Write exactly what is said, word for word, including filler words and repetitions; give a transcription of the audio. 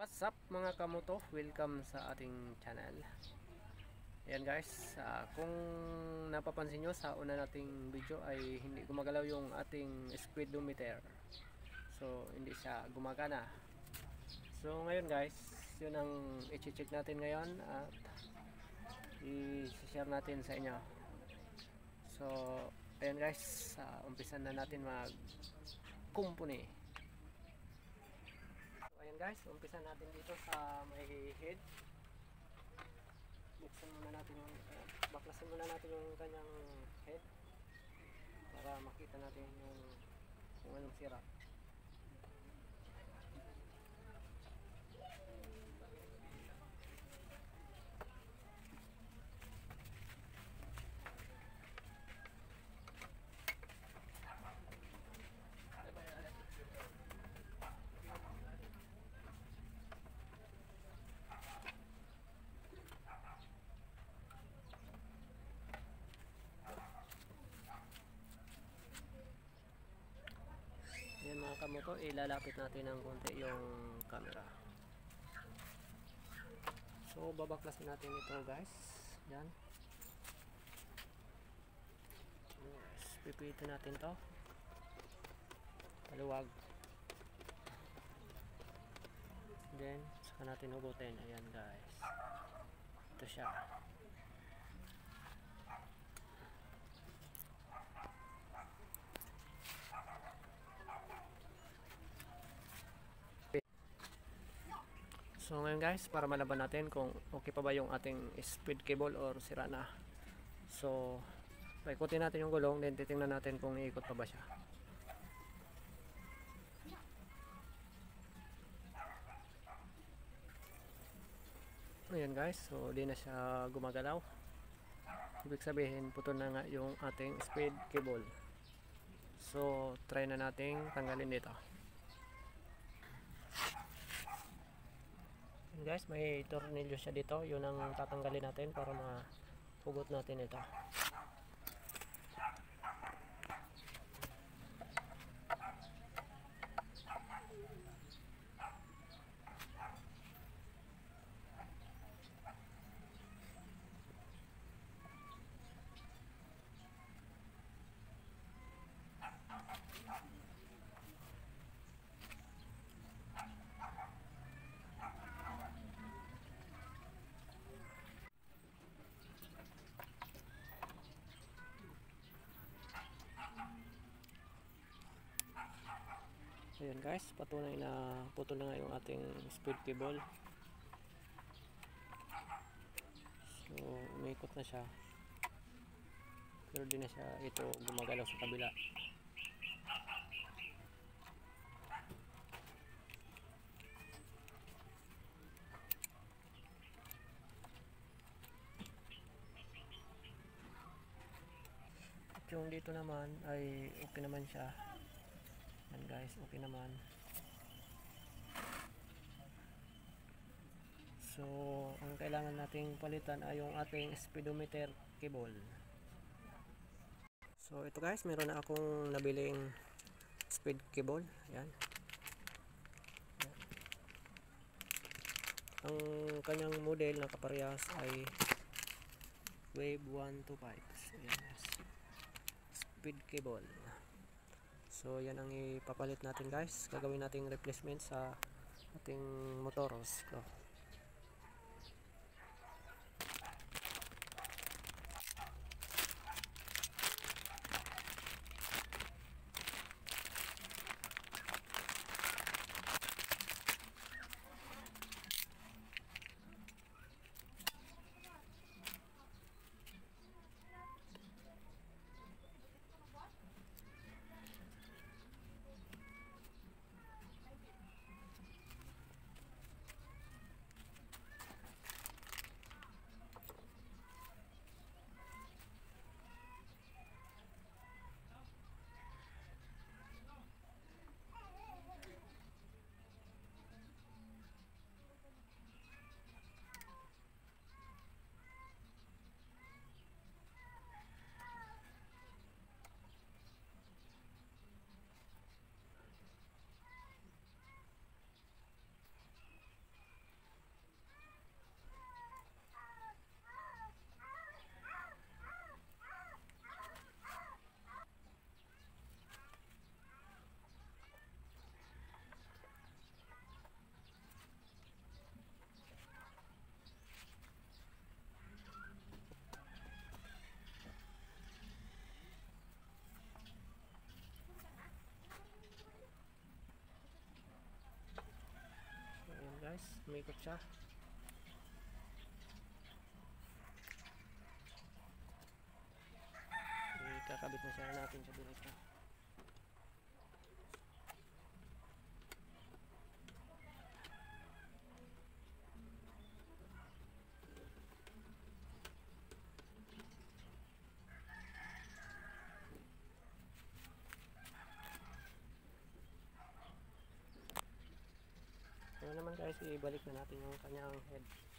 What's up mga kamoto? Welcome sa ating channel. Ayan guys, uh, kung napapansin nyo sa una nating video ay hindi gumagalaw yung ating speedometer. So hindi siya gumagana. So ngayon guys, yun ang i-check natin ngayon at i-share natin sa inyo. So ayan guys, uh, umpisan na natin mag kumpuni. Ayan guys, umpisa natin dito sa may head. Buksan muna natin yung uh, baklasin muna natin yung kanyang head para makita natin yung kung anong sira. Yan mga kamoto, ilalapit natin ng konti yung camera. So babaklasin natin ito guys. Yan. Yes, pipitin natin to. Paluwag. Then saka natin hugutin. Ayan guys. Ito siya. So ngayon guys, para malaban natin kung okay pa ba yung ating speed cable or sira na. So paikutin natin yung gulong, then titingnan natin kung iikot pa ba siya. Ayan guys, so di na siya gumagalaw. Ibig sabihin putol na nga yung ating speed cable. So try na nating tanggalin dito. Guys, may tornilyo siya dito, yun ang tatanggalin natin para mahugot natin ito. Ayan guys, patunay na putol na nga yung ating speed cable. So umikot na siya, pero di na siya ito gumagalaw sa kabila. At yung dito naman ay okay naman siya. Yan guys, okay naman. So ang kailangan nating palitan ay yung ating speedometer cable. So ito guys, meron na akong nabiling speed cable. Yan. Yan. Ang kanyang model na kaparehas ay Wave one two five. So, yan guys, speed cable. So yan ang ipapalit natin guys. Gagawin nating replacement sa ating motoros. So, guys, umikot siya. Ikakabit na siya natin sa direkta. Ngayon naman guys, ibalik na natin yung kanyang head.